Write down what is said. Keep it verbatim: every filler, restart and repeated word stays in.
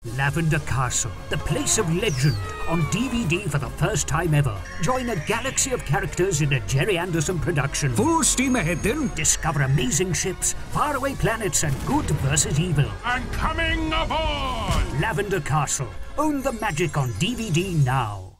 Lavender Castle, the place of legend, on D V D for the first time ever. Join a galaxy of characters in a Jerry Anderson production. Full steam ahead then. Discover amazing ships, faraway planets, and good versus evil. I'm coming aboard! Lavender Castle. Own the magic on D V D now.